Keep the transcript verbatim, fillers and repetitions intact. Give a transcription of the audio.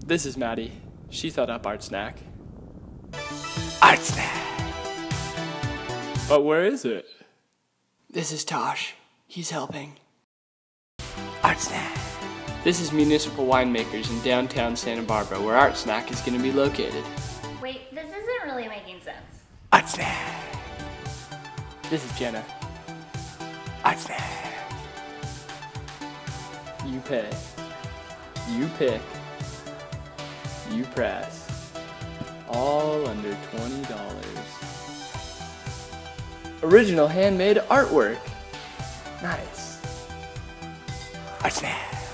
This is Maddie. She thought up Art Snack. Art Snack. But where is it? This is Tosh. He's helping. Art Snack. This is Municipal Winemakers in downtown Santa Barbara, where Art Snack is going to be located. Wait, this isn't really making sense. Art Snack. This is Jenna. Art Snack. You pay. You pick. You press. All under twenty dollars. Original handmade artwork. Nice. Art Snack.